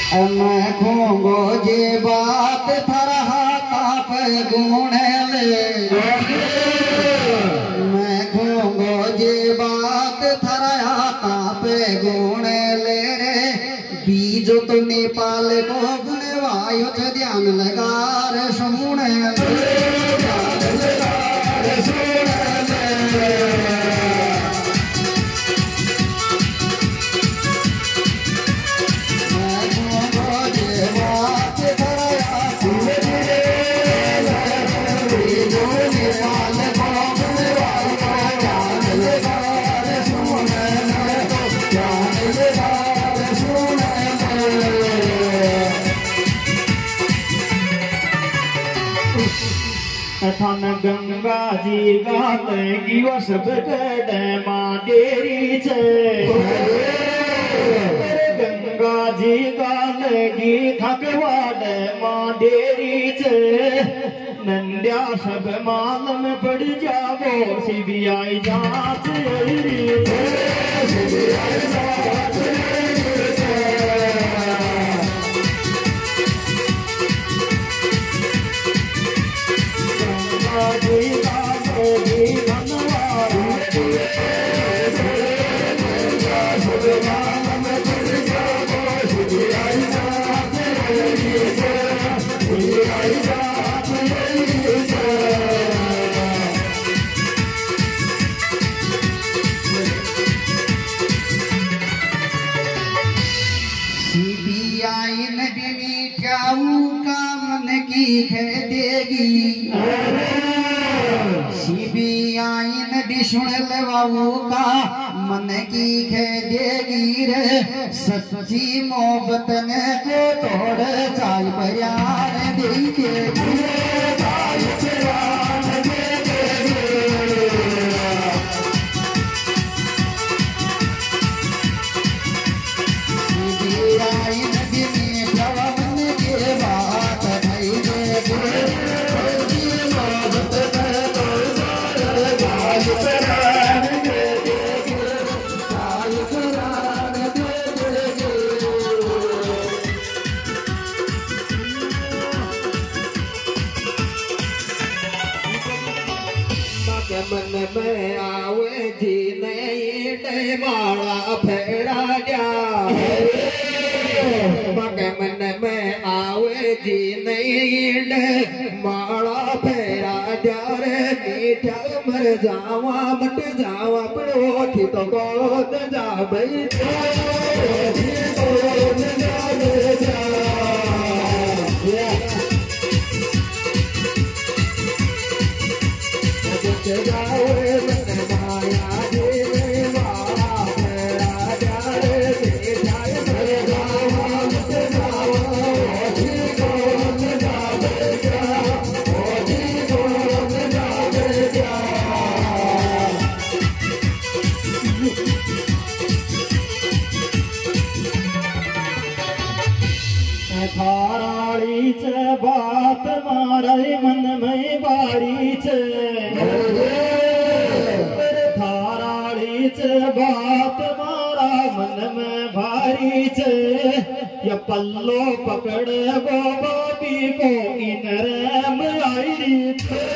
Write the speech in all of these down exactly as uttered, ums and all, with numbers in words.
मैं खूंगो जे बात थरहा ताप गुण ले मैं खूंगो जे बात थरहा ताप गुण ले रे बीजो तो नेपाल को गुण वायु ध्यान लगा रे सुन थन गंगा जी गाते वस माँ डेरी छे गंगा जी गाते थकवाड माँ डेरी छे नंद्या सब माल में पड़ जावो सीबीआई जांच सीबीआई ने भी क्या का मन की खेदेगी सीबीआई ने भी सुन लेवाऊ का मन की खेदेगी रे सच्ची मोहब्बत ने को तोड़ चाल बयान देगी मन में आवे जी नहीं माला फेरा जा मगे मन में आवे जी नहीं माला फेरा जा रे मीठा मर जावा मट जावा पड़ो थी तो गोद जा भाई थाराड़ी च बात मारे मन में बारी च थाराड़ी च बात मारा मन में भारी च ये पल्लो पकड़े वो बाबी को इनरम आई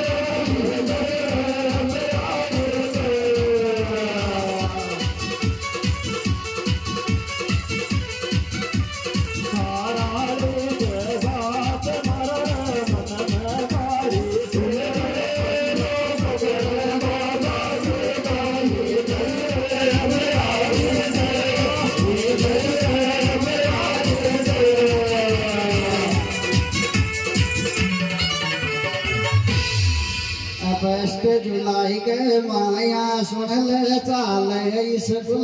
फर्स्ट जुलाई के माया सुन ले चाल स्कूल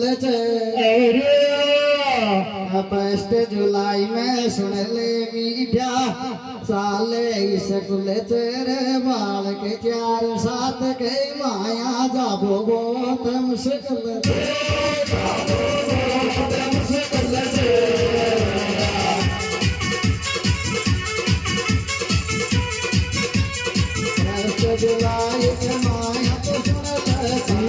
फर्स्ट जुलाई में सुन ले मीठा चाल स्कूल रे बाल के चार सात के माया जाबो बहुत मुश्किल जुलाई के माया तो सुन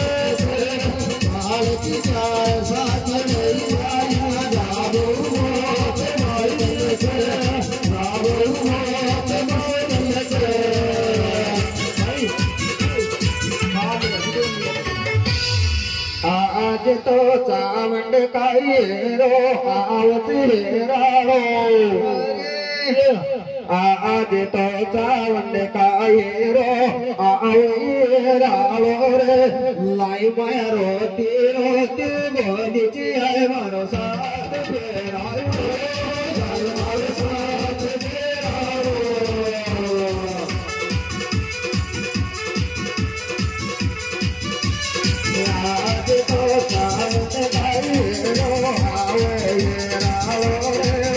ले की चार साथ कायरो आवती राड़ो आज तो चावंड कायरो आवे राड़ो रे लाई मारो तीरो तीर बोली चिया मारो साथ फेरायो मारो साथ फेरायो आज तो चावंड कायरो आवे राड़ो रे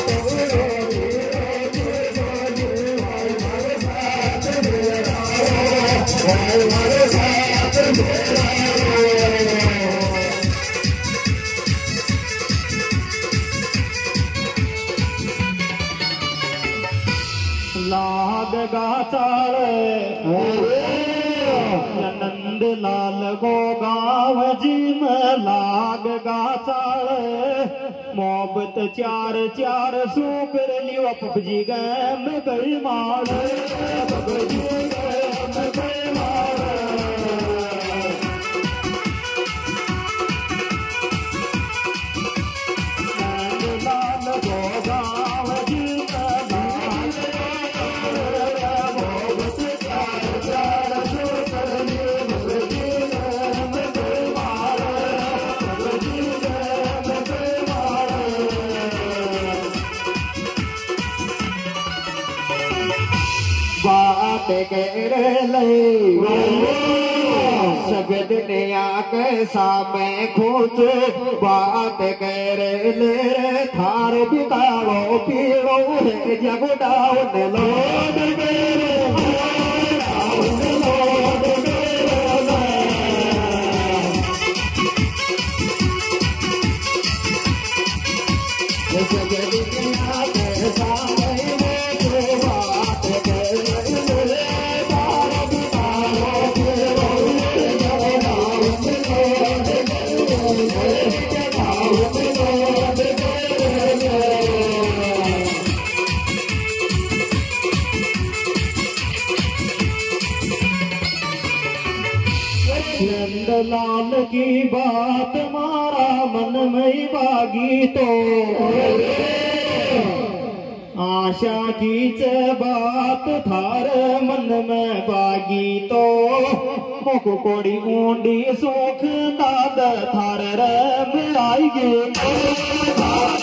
लाग गाचाल नंद लाल गो गाँव जी में लाग गाचाल मोहब्बत चार चार सू कर लियो पबजी गैम गई माल पबजी गैम गई माल नंद लाल गो गाँव जी में लाग मोहब्बत चार चार सू कर लियो पबजी गैम गई माल पबजी गैम गई माल बात करे ले सगद ने आके सामे खोज बात करे ले थार बिकालो पीड़ो है जगुडाव ने लोड मेरे लोड मेरे सगद ने आके सामे बात करे लाल की बात मारा मन में बागी तो आशा की च बात थार मन में बागी तो मुख कोड़ी ऊंडी सुख दाद थार रे मिलाई गे